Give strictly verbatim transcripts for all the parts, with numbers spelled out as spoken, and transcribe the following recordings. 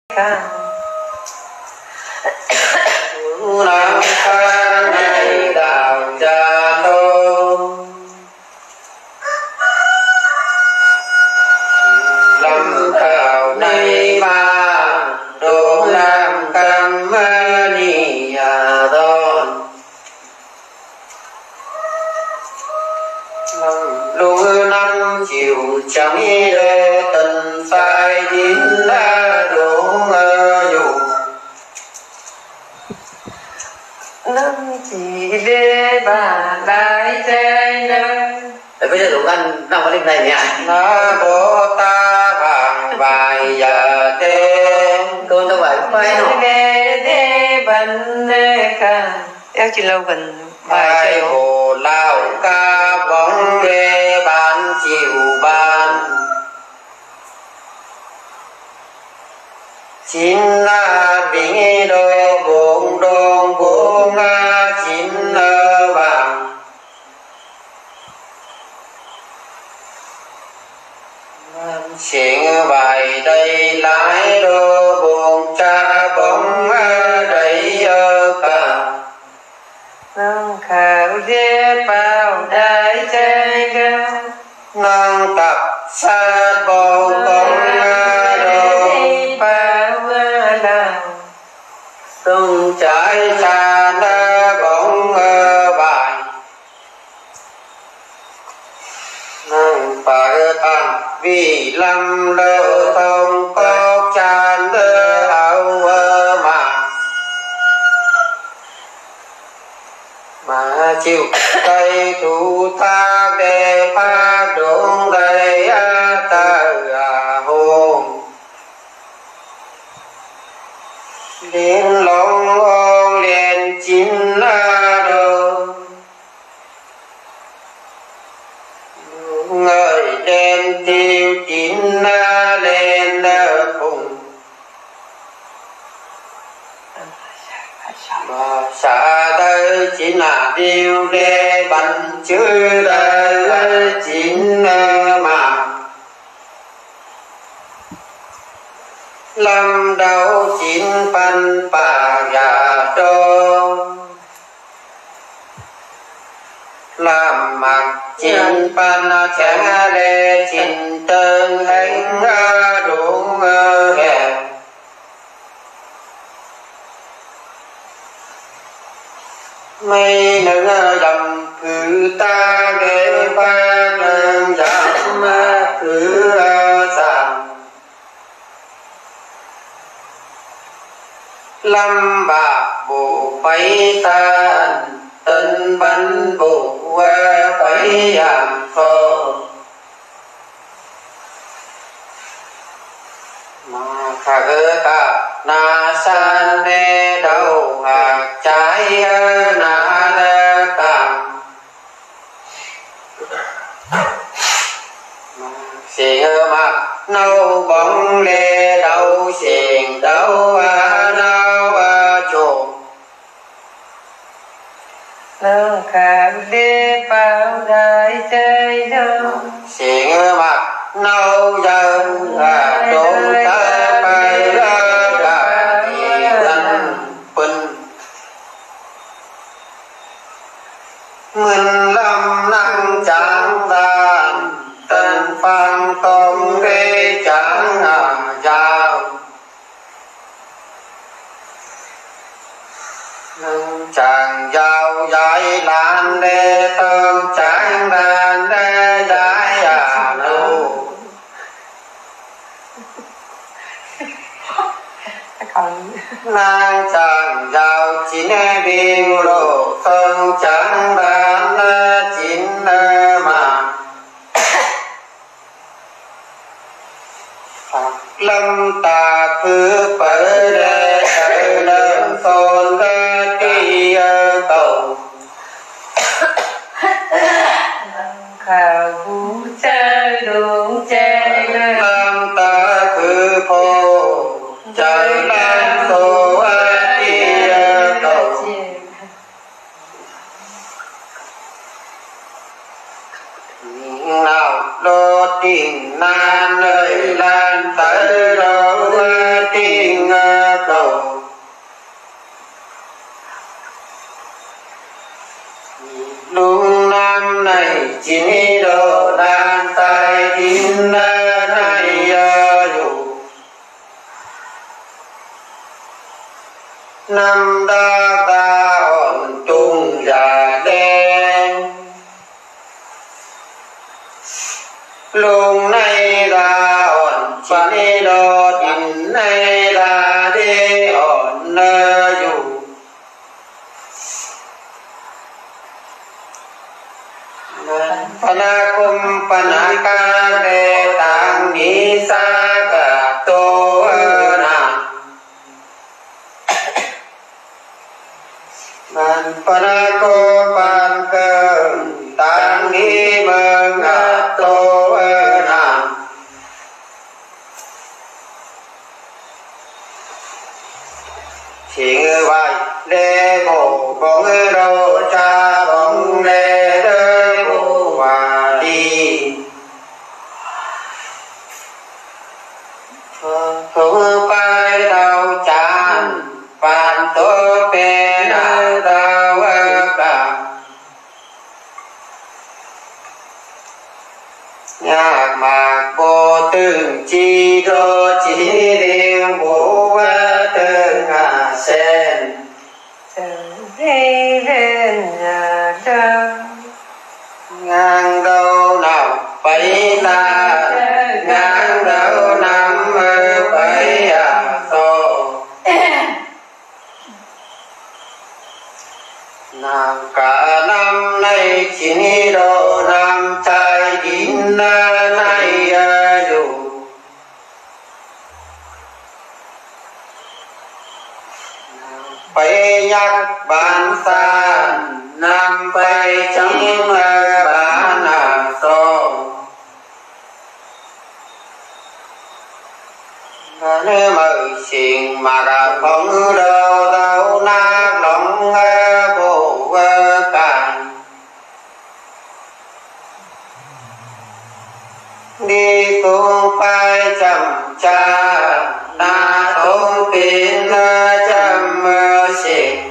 Nam ca nay đạo cha đô lâm thảo nay ma đô nam cam ni a đon lúa năm chiều trắng đê tần phai đến la đô dù năm chỉ đê bà lại chơi nâng. Bây giờ đúng anh nào có đêm này nhỉ? Na bố ta vàng vài giờ đêm. Tôi đâu phải quay đâu. Đê đê bần đê ca. Em chỉ lâu gần bài chơi hồ lao ca bóng đê ban chiều ban. Chín là bình đô bốn đô bốn là chín là vàng. Chuyện bài đây lái đô buồn cha bóng đầy cả. Nâng khảo dê bao đại chơi cao. Nâng tập sát bầu bóng đô bao là. Tung trái xa đá bóng bài. Nâng phải tăng vì lâm lơ thông có chan đơ áo mà. Mà chịu tay thủ ta bề pha đúng đầy ta hồn. Đến lòng ôn liền chín là đồ. Ngợi đen tiêu chín là lên cùng. Mà xa tới chín là tiêu đê bắn chữ đời chín mà. Lâm đầu chín phân bà gà trô. Làm mặt chín phân chén lê chín tân hành đúng hẹn. Mây nâng dầm cứ ta ghé pha nâng dầm cứ sàng. Lâm bạc bộ phấy tan tân bắn bộ phấy hàng phô. Mà khả gơ ta na san đê đầu hạt trái na đê tàng. Xì hơ mặt nâu bóng lê đâu xiềng đâu nâu trộn. Nâng khả đê bao đại chơi đâu. Xiềng hơ mặt nâu dân trộn ta bay ra cả thị dân quân. Mình lâm năng chẳng tàn tân phan tông đê chẳng giao. Nâng chàng giao giải lan đê tơm chẳng đàn đê giải à nô. Nàng chàng giao chín biên lộ thân chẳng đàn chín mà. Lâm ta cứ bởi đê tự lên tôn đê kỳ cầu. Khảo vũ chơi đúng chơi lên. Lâm ta cứ phô chơi lên số kỳ cầu. lô tình nan nơi lan tới đâu tình cầu lúc năm này chỉ đồ đàn tay tin này dù năm đã ta ổn tung già đen lúc này là ổn chỉ đồ tin này là để ổn dù panakum panaka de tang ni sa ka to na man panako pan ka tang ni ma nga to na thiên vai lê bộ bóng đâu cha bóng lê đơ bộ và đi không phải đâu chán bàn tố bê na đâu cả nhạc mạc vô từng chi đô chỉ riêng bộ từng hà sen đi lên nhà trăng ngang đâu nào phải ta ngang đâu năm phải à tô nàng cả năm nay chỉ đồ năm trai đến nay dù phải nhắc bàn xa năm phải chẳng bán à so nếu mời xin mà đã không đâu đâu nát lòng bộ cạn đi cũng phải chậm cha na không tin chậm xin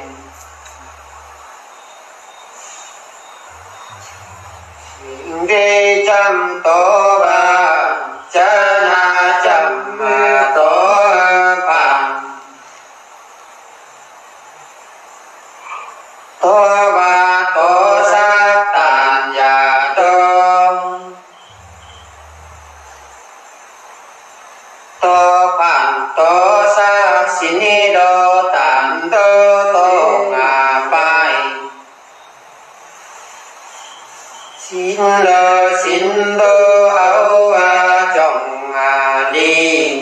đi chậm tổ bà cha na chậm tổ bà tổ bà tổ sát tàn già tổ tổ phản tổ sát xin đô tàn đô tổ ngà bài xin đô xin đô áo à chồng à đi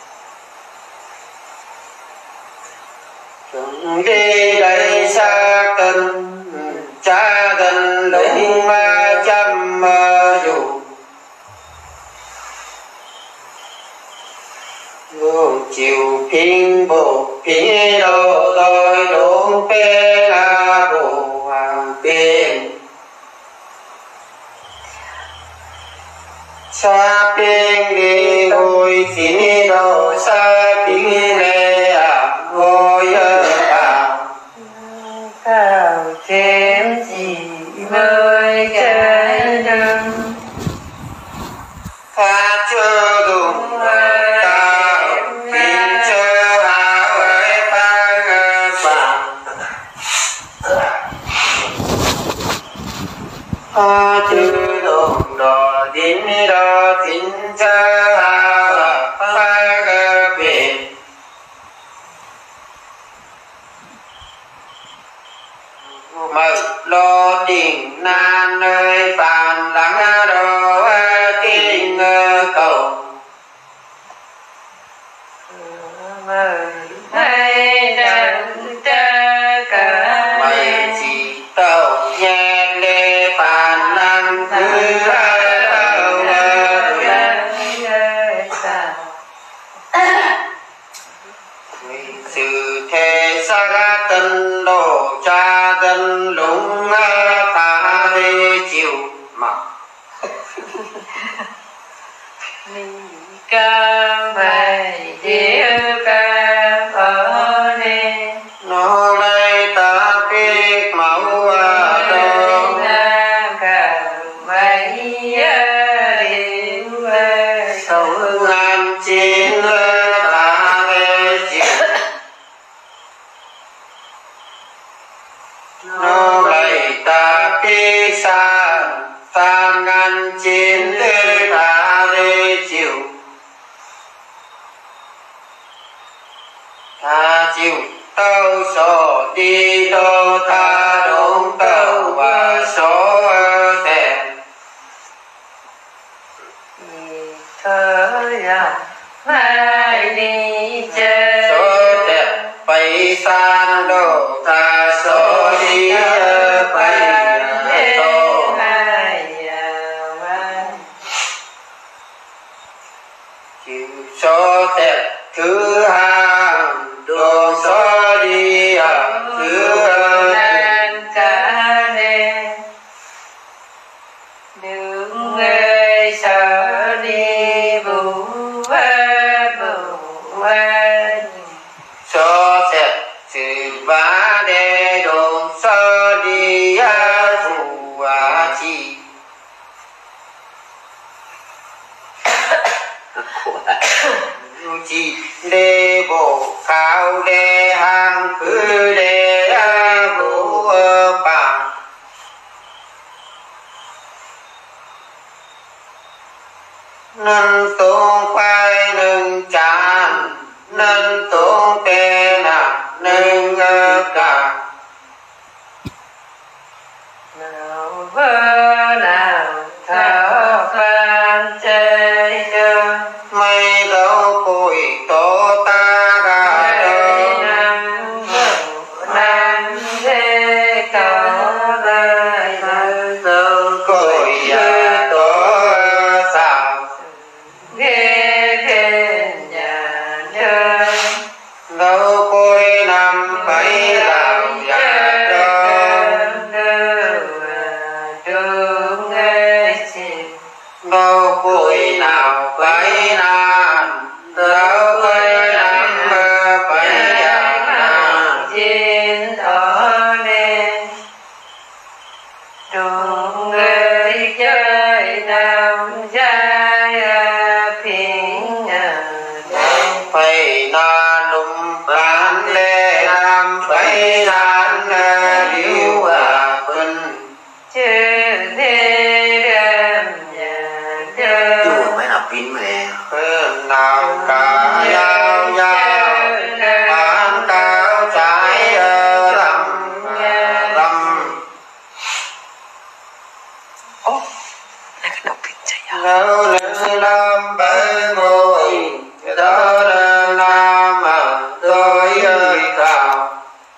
chồng đi đây xa cần cha gần lũng ma trăm dù dù chiều phiên bộ phiên đô đôi đốn phê là bộ hoàng phiên sa phiên đi ngồi xin đô sa phiên lê à ngồi ở vào cao thêm gì mới cái đừng ta chưa đủ ta phiên chưa áo ấy ta vào ta chưa đủ đò đến đò xin chưa áo ta về mời lo tình nan nơi phàn lắng đồ tình cầu mời hay đàn cha cả mời chỉ tàu nhẹ lê phàn lắng thứ tàu sự thế sa ra tân đồ cha tân lũng ta đi chiều mà ca mày điêu ca ở đây nó lấy ta biết mẫu à đâu nam ca mày điêu sâu ngàn chín ta về chiều nó lấy ta biết xa ta ngàn chín ta về chiều ta chịu tâu số đi đô ta đúng tâu và số thèm thơ ra mai đi chơi số thèm bay san đô ta số đi bay số chịu số thèm thứ hai đồ số đi thứ nan cả đêm đường người sợ đi bù vơ bù vơ số thèm chữ vá đê đồ số đi phù chi chi đê bộ khao đê hàng cứ đê vũ bảng nâng tôn quay nâng chán nâng tôn tê nạc nâng cả nào vơ nào thở phan chơi chơi mây lâu cùi tổ ta gà đơn nam nam thế có lời lâu cùi tổ sao ghê ghê nhà đơn lâu cùi năm bảy làm nhà đơn đường nghe chìm lâu cùi nào bảy nan lâu cùi năm bảy nan trên ở lên đường người chơi nam trai phiền phải nan lùm bán lê nam phải nan liu à phân chứ thế đêm nhà chơi chùa mấy học pin mà nè nào cả nhau nhau bán cao trái rằm rằm ô là cái đầu pin chạy à lâu lên năm bảy ngồi đó là nam à tôi ơi cao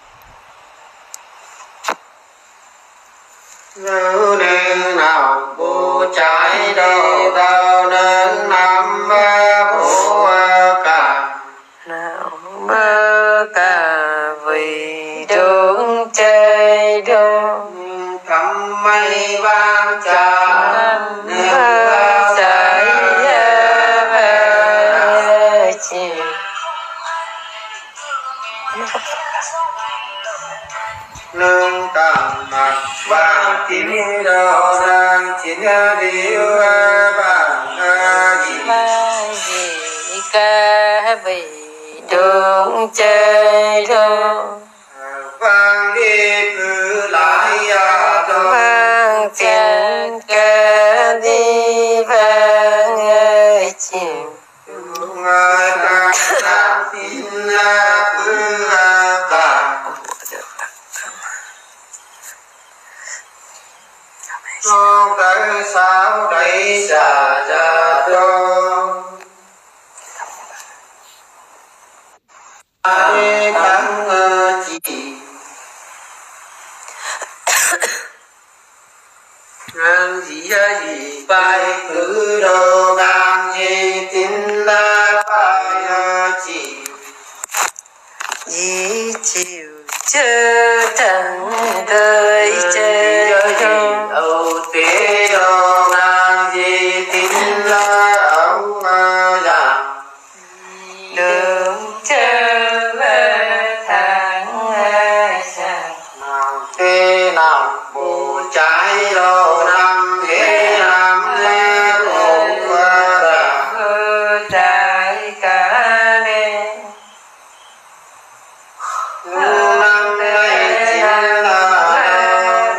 lâu lên nào bố trái đâu đâu nên năm bố cả nào mơ cả vì đường chơi đâu cắm mây vang trà niềm mơ trái về chiều nương tàng mặt vang tím đầu đang chín điếu vàng gì mai gì ca vì đường chơi đâu vang đi cứ lại thôi mang tiền ca đi vang ơi chiều ngài ta ta xin cứ cả con cái sao đây xả ra cho ai thắng chỉ ngang gì gì bài cứ đâu ngang gì tin là bài chỉ gì chiều chờ thằng đời chơi không âu tế đâu ngang gì tin là ông nào thế nào bù trái lô năm thế năm thế bù ra trái cả đêm năm nay chín là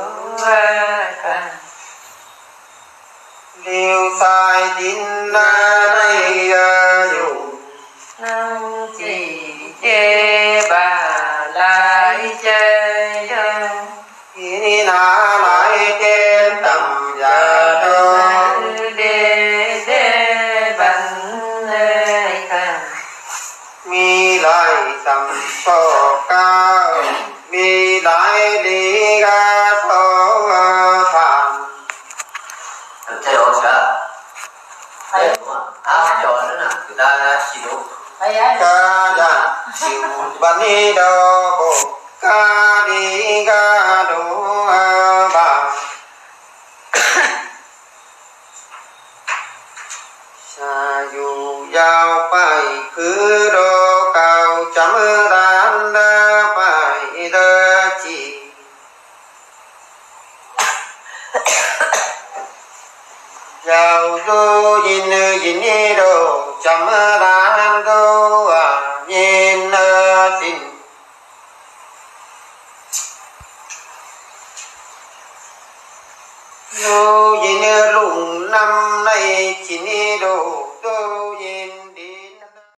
liêu sai tin na đây dù năm chỉ chê bà lại chơi ini na lại trên tầm già đó đê đê bắn khăn mi lại tầm so ca mi lại đi ga so phàm thay đổi sao? Thay đổi áo thay đổi nữa nè, người ta chịu. ca da chịu bani đô bộ ca đi ga đô bà sa dù giao phải cứ đô cao chấm đan đa phải đơ chỉ giao đô nhìn nhìn đô chấm đan đô à nhìn xin đô nhìn lùng năm nay chín đô đô